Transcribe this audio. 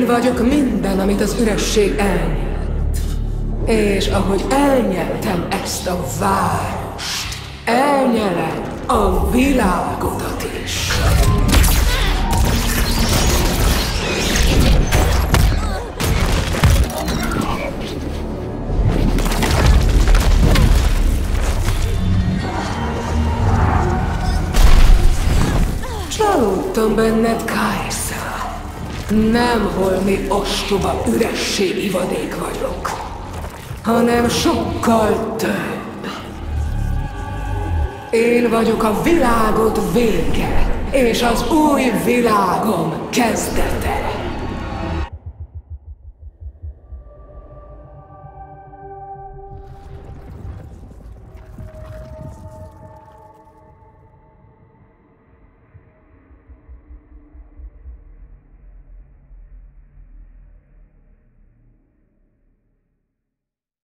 Én vagyok minden, amit az üresség elnyelt. És ahogy elnyeltem ezt a várost, elnyelem a világodat is. Csalódtam benned, Kajsa. Nem holmi ostoba ürességivadék vagyok, hanem sokkal több. Én vagyok a világod vége, és az új világom kezdete.